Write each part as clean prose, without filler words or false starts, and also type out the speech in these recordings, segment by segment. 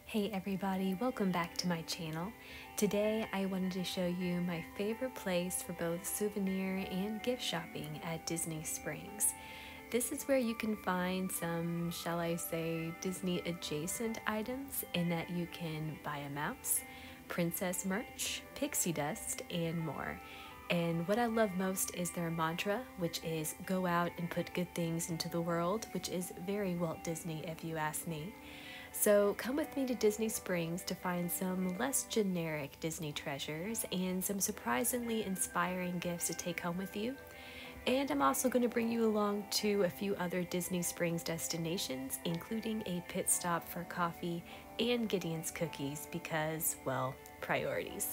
Hey everybody, welcome back to my channel. Today I wanted to show you my favorite place for both souvenir and gift shopping at Disney Springs. This is where you can find some, shall I say, Disney adjacent items in that you can buy a mouse, princess merch, pixie dust, and more. And what I love most is their mantra, which is go out and put good things into the world, which is very Walt Disney if you ask me. So come with me to Disney Springs to find some less generic Disney treasures and some surprisingly inspiring gifts to take home with you. And I'm also going to bring you along to a few other Disney Springs destinations, including a pit stop for coffee and Gideon's cookies because, well, priorities.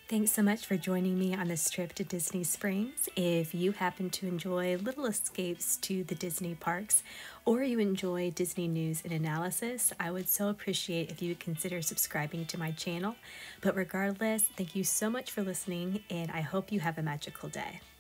Thanks so much for joining me on this trip to Disney Springs. If you happen to enjoy little escapes to the Disney parks, or you enjoy Disney news and analysis, I would so appreciate if you would consider subscribing to my channel. But regardless, thank you so much for listening, and I hope you have a magical day.